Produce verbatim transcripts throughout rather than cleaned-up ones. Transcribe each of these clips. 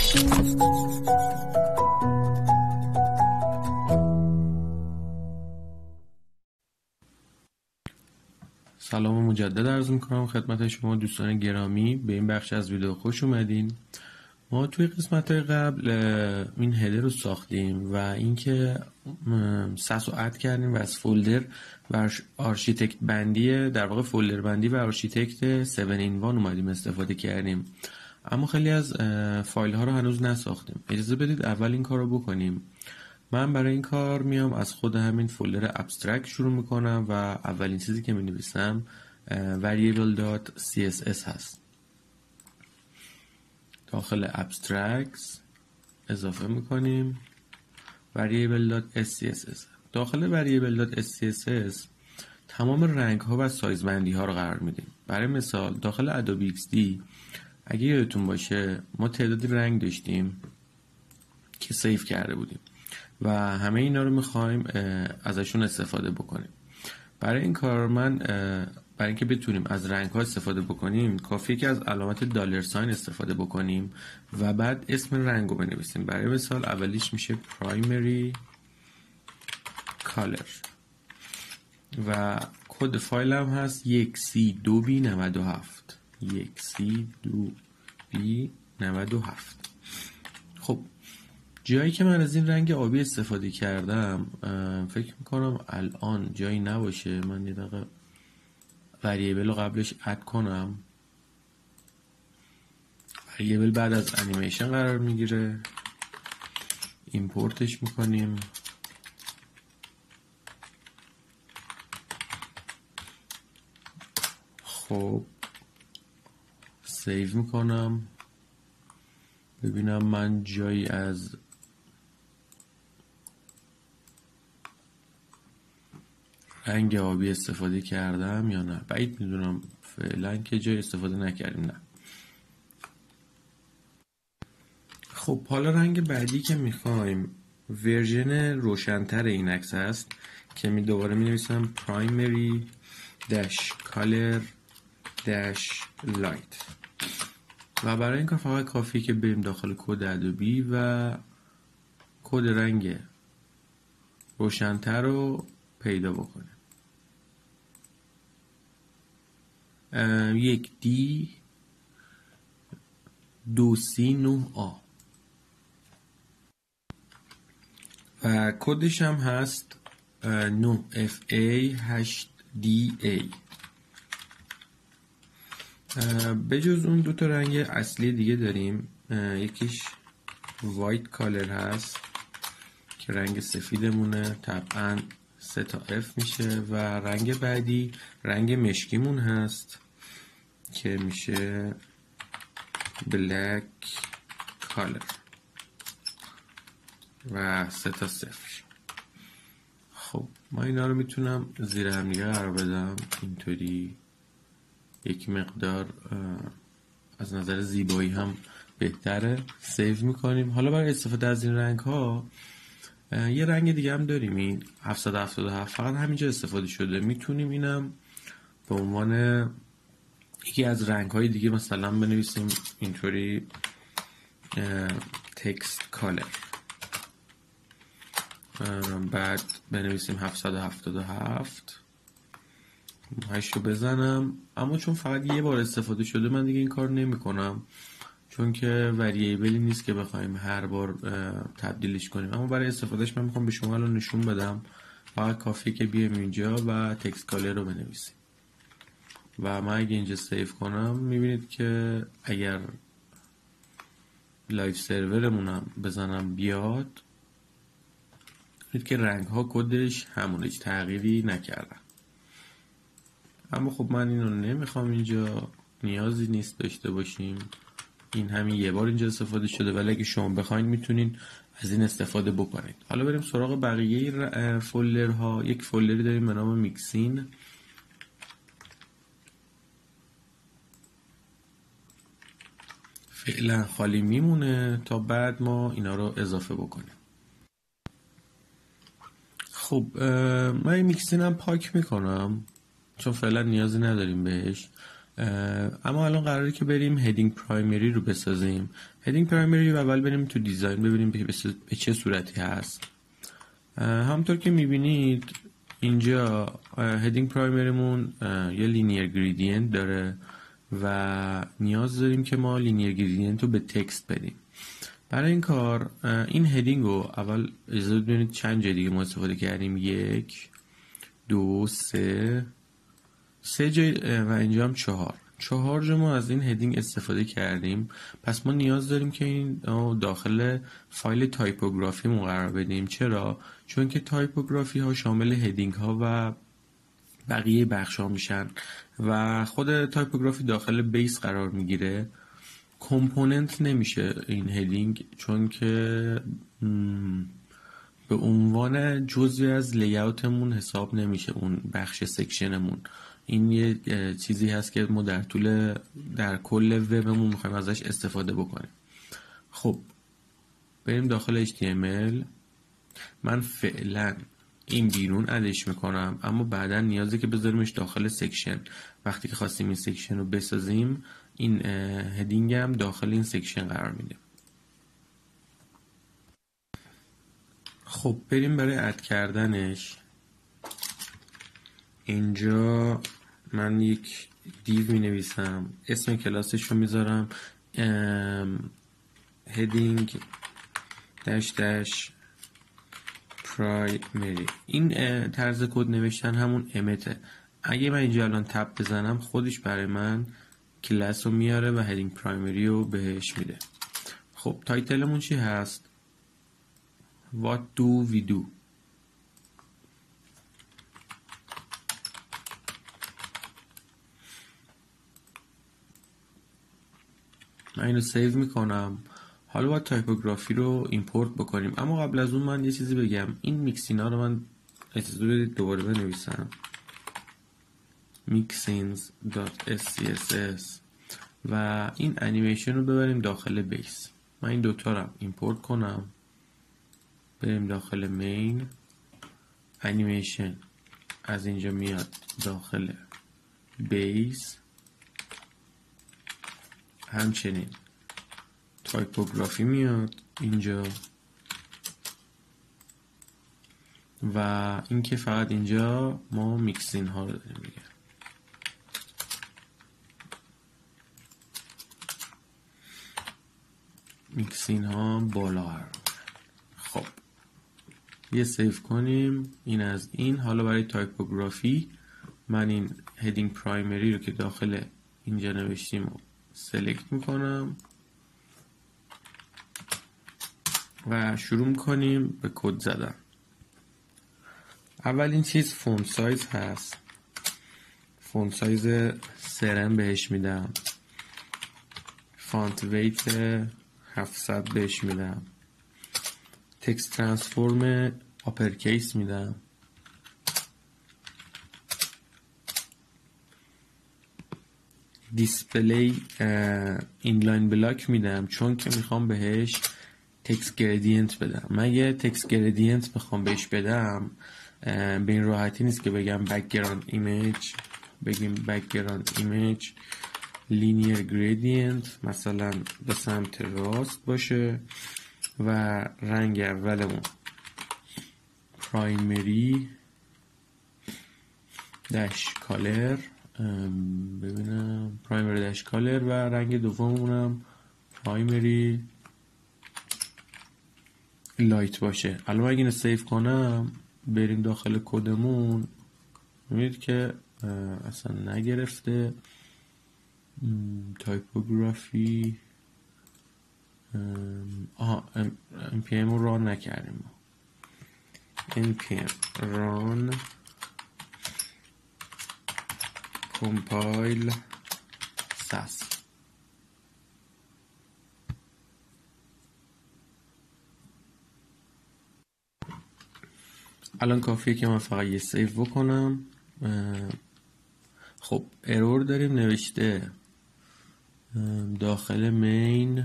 سلام مجدد عرض میکنم خدمت شما دوستان گرامی. به این بخش از ویدیو خوش اومدین. ما توی قسمت قبل این هدر رو ساختیم و اینکه سس رو اد کردیم و از فولدر و آرشیتکت بندی در واقع فولدر بندی و آرشیتکت هفت این یک اومدیم استفاده کردیم، اما خیلی از فایل ها رو هنوز نساختیم. اجازه بدید اول این کار رو بکنیم. من برای این کار میام از خود همین فولدر ابسترکت شروع میکنم و اولین چیزی که می نویسم variable.css هست. داخل ابسترکت اضافه میکنیم variable.scss. داخل variable.scss تمام رنگ ها و سایز بندی ها رو قرار میدیم. برای مثال داخل ادوبی ایکس دی اگه یادتون باشه ما تعدادی رنگ داشتیم که سیو کرده بودیم و همه اینا رو میخوایم ازشون استفاده بکنیم. برای این کار من برای اینکه بتونیم از رنگ ها استفاده بکنیم کافیه که از علامت دلار ساین استفاده بکنیم و بعد اسم رنگ رو بنویسیم. برای مثال اولیش میشه primary color و کد فایل هم هست یک سی دو بی نود و هفت یک سی دو بی نود و هفت. خب جایی که من از این رنگ آبی استفاده کردم فکر میکنم الان جایی نباشه. من یه دقیقه وریبل رو قبلش اد کنم. وریبل بعد از انیمیشن قرار میگیره، ایمپورتش میکنیم. خب سیو میکنم ببینم من جایی از رنگ آبی استفاده کردم یا نه. بعید میدونم فعلا که جای استفاده نکردیم. نه. خب حالا رنگ بعدی که میخوایم ورژن روشنتر این عکس هست که می دوباره می نویسم primary dash color dash light و برای این کار فقط کافیه که بریم داخل کد ادوبی و کد رنگ روشنتر رو پیدا بکنیم. یک دی دو سی نه آ و کدش هم هست نه اف ای هشت دی ای. به جز اون دو تا رنگ اصلی دیگه داریم. یکیش وایت کالر هست که رنگ سفیدمونه، طبعا سه تا اف میشه و رنگ بعدی رنگ مشکیمون هست که میشه بلک کالر و سه تا صفر. خب ما اینا رو میتونم زیر هم دیگه قرار بدم اینطوری یک مقدار از نظر زیبایی هم بهتره. سیو میکنیم. حالا برای استفاده از این رنگ ها یه رنگ دیگه هم داریم، این هفتصد و هفتاد و هفت فقط همینجا استفاده شده. میتونیم اینم به عنوان یکی از رنگ های دیگه مثلا بنویسیم اینطوری تکست کالر، بعد بنویسیم هفتصد و هفتاد و هفت هشت رو بزنم. اما چون فقط یه بار استفاده شده من دیگه این کار نمی کنم چون که وریبلی نیست که بخوایم هر بار تبدیلش کنیم. اما برای استفادهش من میخوام به شما الان نشون بدم. فقط کافیه که بیایم اینجا و تکست کالر رو بنویسیم و من اگه اینجا سیو کنم میبینید که اگر لایف سرورمونم بزنم بیاد میبینید که رنگ ها کدش همونه، هیچ تغییری نکردن. اما خب من اینو نمیخوام، اینجا نیازی نیست داشته باشیم. این همین یه بار اینجا استفاده شده ولی اگه شما بخواید میتونین از این استفاده بکنید. حالا بریم سراغ بقیه فولدرها. یک فولدری داریم به نام میکسین. فعلا خالی میمونه تا بعد ما اینا رو اضافه بکنیم. خب من این میکسین هم پاک میکنم چون فعلا نیازی نداریم بهش. اما الان قراره که بریم هدینگ پرایمری رو بسازیم. هدینگ پرایمری رو اول بریم تو دیزاین ببینیم به چه صورتی هست. همونطور که میبینید اینجا هدینگ پرایمریمون یه لینیر گریدینت داره و نیاز داریم که ما لینیر گریدینت رو به تکست بدیم. برای این کار این هدینگ رو اول اجازه بدونید چند جای دیگه ما استفاده کردیم، یک دو سه سه جای و اینجا هم چهار چهار جا ما از این هدینگ استفاده کردیم. پس ما نیاز داریم که این داخل فایل تایپوگرافی مون قرار بدیم. چرا؟ چون که تایپوگرافی ها شامل هدینگ ها و بقیه بخش ها میشن و خود تایپوگرافی داخل بیس قرار میگیره. کامپوننت نمیشه این هدینگ چون که به عنوان جزئی از لیاوتمون حساب نمیشه اون بخش سکشنمون. این یه چیزی هست که ما در طول در کل وبمون میخوایم ازش استفاده بکنیم. خب بریم داخل اچ تی ام ال. من فعلا این بیرون ادش میکنم اما بعدا نیازه که بذاریمش داخل سکشن. وقتی که خواستیم این سکشن رو بسازیم این هدینگ هم داخل این سکشن قرار میده. خب بریم برای اد کردنش. اینجا من یک دیو می نویسم، اسم کلاسش رو میذارم هدینگ داش داش پرایمری. این طرز کد نوشتن همون امته. اگه من اینجا الان تب بزنم خودش برای من کلاس رو میاره و هدینگ پرایمری رو بهش میده. خب تایتلمون چی هست؟ What do we do؟ من اینو سیو میکنم. حالا باید تایپوگرافی رو ایمپورت بکنیم اما قبل از اون من یه چیزی بگم. این میکسینا رو من اجازه بدید دوباره بنویسم mixins.scss و این انیمیشن رو ببریم داخل بیس. من این دوتا رو ایمپورت کنم، بریم داخل مین، انیمیشن از اینجا میاد داخل بیس، همچنین تایپوگرافی میاد اینجا و این که فقط اینجا ما میکسین ها رو داریم دیگه. میکسین ها بالا قرار. خب یه سیف کنیم. این از این. حالا برای تایپوگرافی من این هدینگ پرایمری رو که داخل اینجا نوشتیم رو سلکت میکنم و شروع میکنیم به کد زدن. اولین چیز فونت سایز هست. فونت سایز سرن بهش میدم، فانت ویت هفتصد بهش میدم، تکست ترانسفورم آپرکیس میدم، دیسپلی اینلاین بلاک میدم چون که میخوام بهش تکست گریدینت بدم. من یه تکست گریدینت میخوام بهش بدم به این راحتی نیست که بگم بک‌گراند ایمیج، بگیم بک‌گراند ایمیج لینیر گریدینت مثلا به سمت راست باشه و رنگ اولمون پرایمری داش کالر، ببینم پرایمری داش کالر و رنگ دوممونم پرایمری لایت باشه. الان اگه اینو سیو کنم بریم داخل کدمون میبینید که اصلا نگرفته. تایپوگرافی آها ام پی ام رو ران نکردیم. ام پی ام ران کمپایل ساس. الان کافیه که من فقط یه سیو بکنم. خب ارور داریم نوشته داخل مین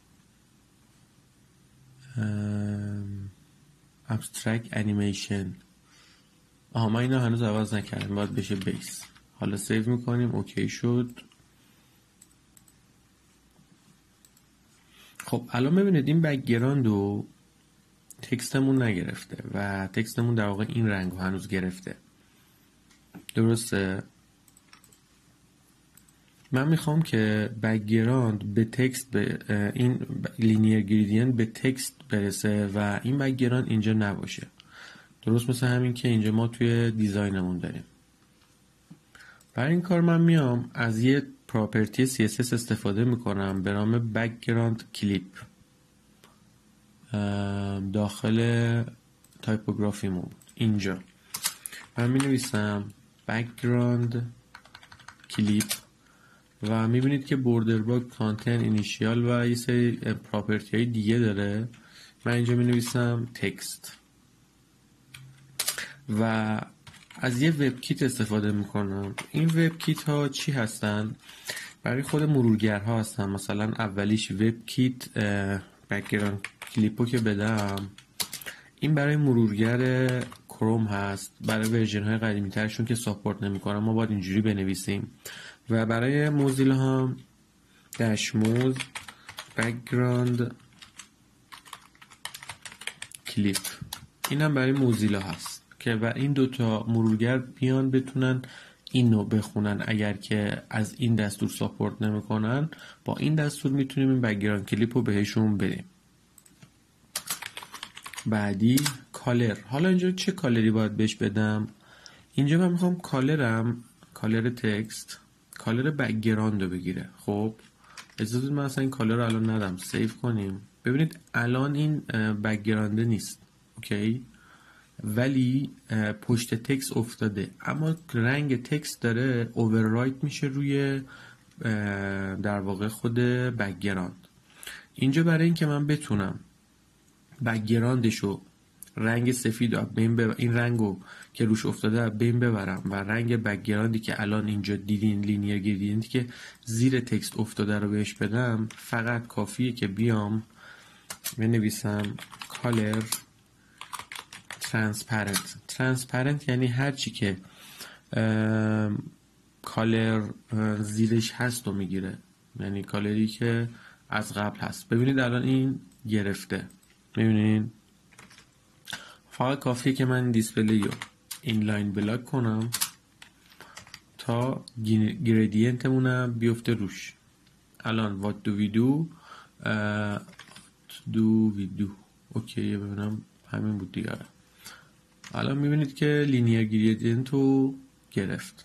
ابسترکت انیمیشن. آها من اینو هنوز عوض نکردم، باید بشه بیس. حالا سیو میکنیم. اوکی شد. خب الان ببینید این بک‌گراند رو تکستمون نگرفته و تکستمون در واقع این رنگ رو هنوز گرفته. درسته؟ من میخوام که بک‌گراند به تکست به این لینیر گریدینت به تکست برسه و این بک‌گراند اینجا نباشه. درست مثل همین که اینجا ما توی دیزاینمون داریم. برای این کار من میام از یه پراپرتی سی اس اس استفاده میکنم به نام بک‌گراند کلیپ داخل تایپوگرافیمون. اینجا من می نویسم بک‌گراند کلیپ و می بینید که بوردر باگ، کانتن، اینیشیال و یه سری پراپرتی های دیگه داره. من اینجا می نویسم تکست و از یه وب کیت استفاده می کنم. این وب کیت ها چی هستن؟ برای خود مرورگرها هستن. مثلا اولیش وب کیت بک‌گراند کلیپو که بدم، این برای مرورگر کروم هست. برای ورژن های قدیمی ترشون که ساپورت نمیکنن ما باید اینجوری بنویسیم. و برای موزیلا هم دشموز بک‌گراند کلیپ، این هم برای موزیلا هست که و این دوتا مرورگر بیان بتونن اینو بخونن. اگر که از این دستور ساپورت نمیکنن با این دستور میتونیم این بک‌گراند کلیپ رو بهشون بدیم. بعدی کالر. حالا اینجا چه کالری باید بهش بدم؟ اینجا من میخوام کالرم، کالر تکست، کالر بک‌گراند رو بگیره. خب اجازه من اصلا این کالر رو الان ندم. سیو کنیم. ببینید الان این بک‌گراند نیست، اوکی، ولی پشت تکست افتاده، اما رنگ تکست داره اووررایت میشه روی در واقع خود بک‌گراند. اینجا برای اینکه من بتونم بک‌گراندشو رنگ سفید رو بین ببر... این رنگو که روش افتاده بین ببرم و رنگ بک‌گراندی که الان اینجا دیدین لینیر گریدینتی که زیر تکست افتاده رو بهش بدم، فقط کافیه که بیام بنویسم کالر ترانسپرنت. ترانسپرنت یعنی هر چی که کالر زیرش هست رو میگیره، یعنی کالری که از قبل هست. ببینید الان این گرفته، میبینین؟ فقط کافیه که من دیسپلی رو اینلاین بلاک کنم تا گریدینتمونم بیفته روش. الان what do we do uh, do we do اوکی، ببینم همین بود دیگه. الان میبینید که لینیر گریدینت رو گرفت.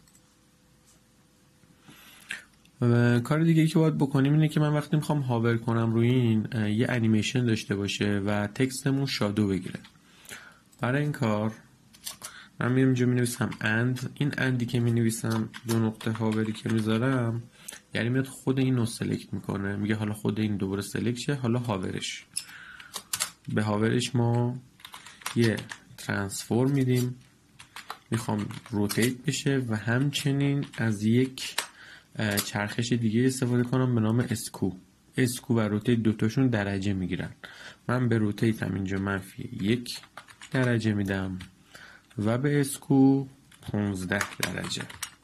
و کار دیگه ای که باید بکنیم اینه که من وقتی میخوام هاور کنم روی این یه انیمیشن داشته باشه و تکستمون شادو بگیره. برای این کار من میرم اینجا مینویسم اند. این اندی که مینویسم دو نقطه هاوری که میذارم یعنی میاد خود این رو سلکت میکنه، میگه حالا خود این دوباره سلکت شه، حالا هاورش. به هاورش ما یه ترانسفورم میدیم، میخوام روتیت بشه و همچنین از یک چرخش دیگه استفاده کنم به نام اسکو. اسکو و روتیت دوتاشون درجه میگیرن. من به روتیت هم اینجا منفی یک درجه میدم و به اسکو پانزده درجه.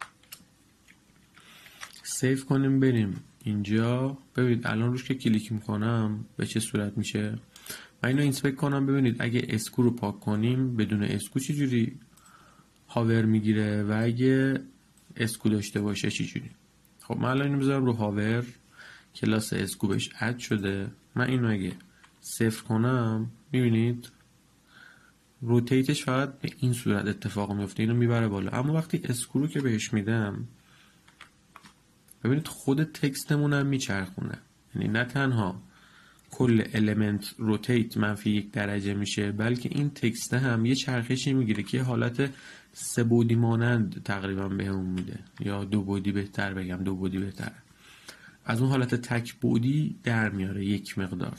سیف کنیم بریم اینجا. ببینید الان روش که کلیک میکنم به چه صورت میشه. من اینو اینسپکت کنم ببینید اگه اسکو رو پاک کنیم بدون اسکو چی جوری هاور میگیره و اگه اسکو داشته باشه چی جوری. خب من الان اینو بذارم رو هاور، کلاس اسکو بهش اد شده. من اینو اگه صفر کنم میبینید روتیتش فقط به این صورت اتفاق میفته، اینو میبره بالا. اما وقتی اسکو رو که بهش میدم ببینید خود تکستمون هم میچرخونه، یعنی نه تنها کل المنت روتیت منفی یک درجه میشه بلکه این تکست هم یه چرخشی میگیره که حالت سه بعدی مانند تقریبا بهمون میده، یا دو بعدی بهتر بگم، دو بعدی بهتره، از اون حالت تک بعدی در میاره یک مقدار.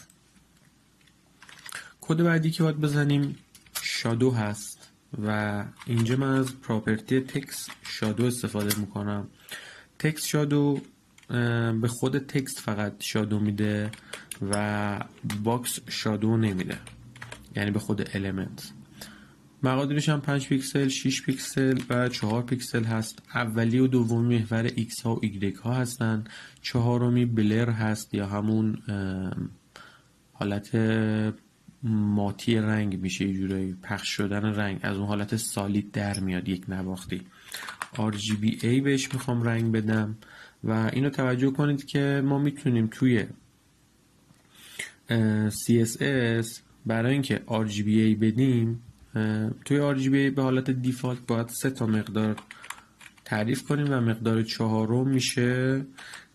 کد بعدی که باید بزنیم شادو هست و اینجا من از پراپرتی تکست شادو استفاده میکنم. تکست شادو به خود تکست فقط شادو میده و باکس شادو نمیده، یعنی به خود المنت. مقادیرش هم پنج پیکسل، شش پیکسل و چهار پیکسل هست. اولی و دومی محور ایکس ها و ایگرگ ها هستن. چهارمی بلر هست یا همون حالت ماتی رنگ میشه، یه جورایی پخش شدن رنگ از اون حالت سالید در میاد یک نواختی. آر جی بی ای بهش میخوام رنگ بدم و اینو توجه کنید که ما میتونیم توی سی اس اس برای اینکه آر جی بی ای بدیم، توی آر جی بی ای به حالت دیفالت باید سه تا مقدار تعریف کنیم و مقدار چهارم میشه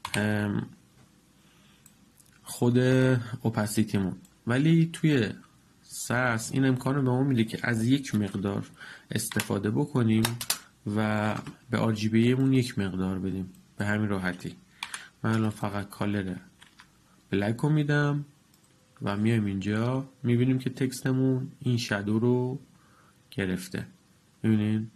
خود اوپاسیتیمون. ولی توی ساس این امکان رو به ما میده که از یک مقدار استفاده بکنیم و به آر جی بی مون یک مقدار بدیم به همین راحتی. من الان فقط کالر بلک رو میدم و میایم اینجا میبینیم که تکستمون این شادو رو گرفته. میبینین؟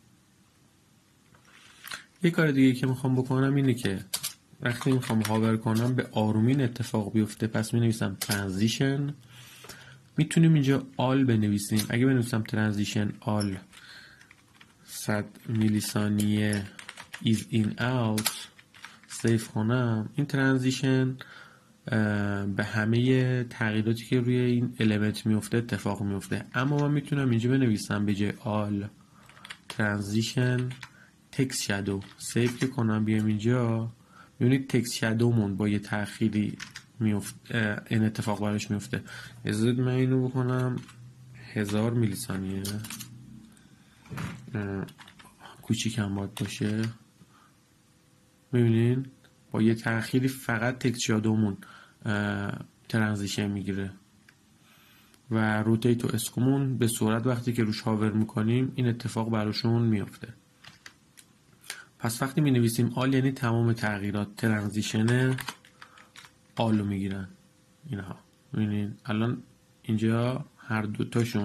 یه کار دیگه که میخوام بکنم اینه که وقتی میخوام هاور کنم به آرومین اتفاق بیفته، پس مینویسم ترانزیشن. میتونیم اینجا آل بنویسیم. اگه بنویسم ترانزیشن آل صد میلی ثانیه is in out سیف کنم، این ترانزیشن به همه تغییراتی که روی این الیمنت میفته اتفاق میفته. اما من میتونم اینجا بنویسم به جای آل ترانزیشن تکست شادو، سیف که کنم بیام اینجا میبینید تکست شادومون با یه تأخیری میفته، این اتفاق براش میفته. ازد من اینو بکنم هزار میلی ثانیه، کوچیک هم باید باشه. میبینین با یه تأخیری فقط تکست شادومون ترانزیشن میگیره و روتیت و اسکومون به صورت وقتی که روش هاور میکنیم این اتفاق براشون میفته. پس وقتی می نویسیم آل یعنی تمام تغییرات ترانزیشن آلو میگیرن اینها. میبینین الان اینجا هر دوتاشون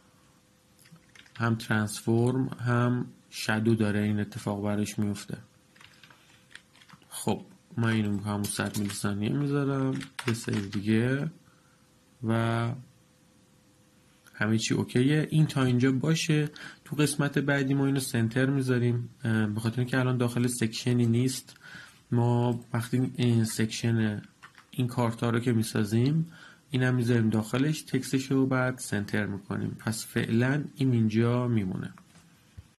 هم ترانسفورم هم شادو داره این اتفاق براش میفته. خب من اینو همون صد میلی ثانیه میذارم یه سیو دیگه و همه چی اوکیه. این تا اینجا باشه. تو قسمت بعدی ما اینو سنتر میذاریم به خاطر اینکه الان داخل سکشنی نیست. ما وقتی این سکشن این کارتا رو که میسازیم اینم میذاریم داخلش، تکستش رو بعد سنتر میکنیم. پس فعلا این اینجا میمونه.